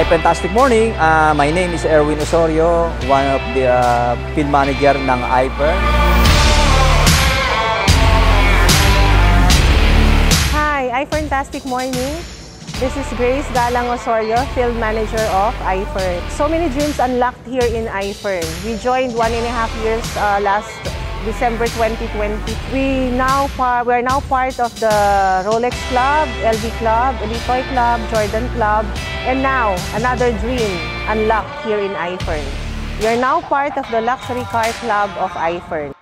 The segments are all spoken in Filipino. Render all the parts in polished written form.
Hi, fantastic morning. My name is Erwin Osorio, one of the field manager ng iFern. Hi, iFerntastic morning. This is Grace Galang Osorio, field manager of iFern. So many dreams unlocked here in iFern. We joined 1.5 years last December 2020. We're now part of the Rolex Club, LV Club, Elitoy Club, Jordan Club, and now another dream unlocked here in iFern. We are now part of the Luxury Car Club of iFern.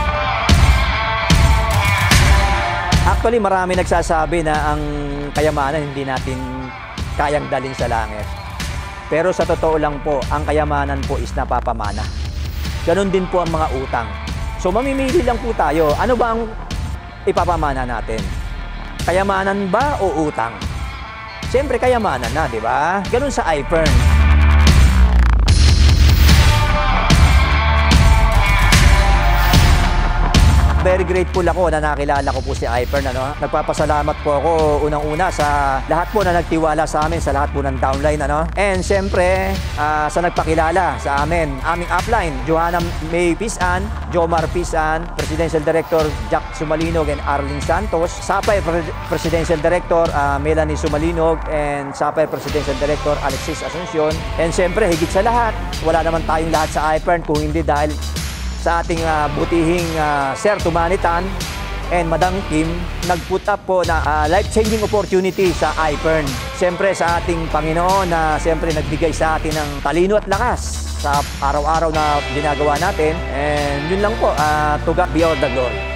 Actually, marami nagsasabi na ang kayamanan hindi natin kayang dalhin sa langit. Pero sa totoo lang po, ang kayamanan po is napapamana. Ganon din po ang mga utang. So mamimili lang po tayo, ano ba ang ipapamana natin? Kayamanan ba o utang? Siyempre kayamanan na, di ba? Ganon sa iFern. Very grateful ako na nakilala ko po si iFern. Nagpapasalamat po ako unang-una sa lahat po na nagtiwala sa amin, sa lahat po ng downline. And siyempre, sa nagpakilala sa amin, aming upline, Johanna May Pisan, Jomar Pisan, Presidential Director Jack Sumalinog and Arlene Santos, Sapay Presidential Director Melanie Sumalinog, and Sapay Presidential Director Alexis Asuncion. And siyempre, higit sa lahat, wala naman tayong lahat sa iFern kung hindi dahil sa ating butihing Sir Tumanitan and Madam Kim, nag-put up po na life-changing opportunity sa iFern. Siyempre sa ating Panginoon na siyempre nagbigay sa atin ng talino at lakas sa araw-araw na ginagawa natin. And yun lang po, to God be all the glory.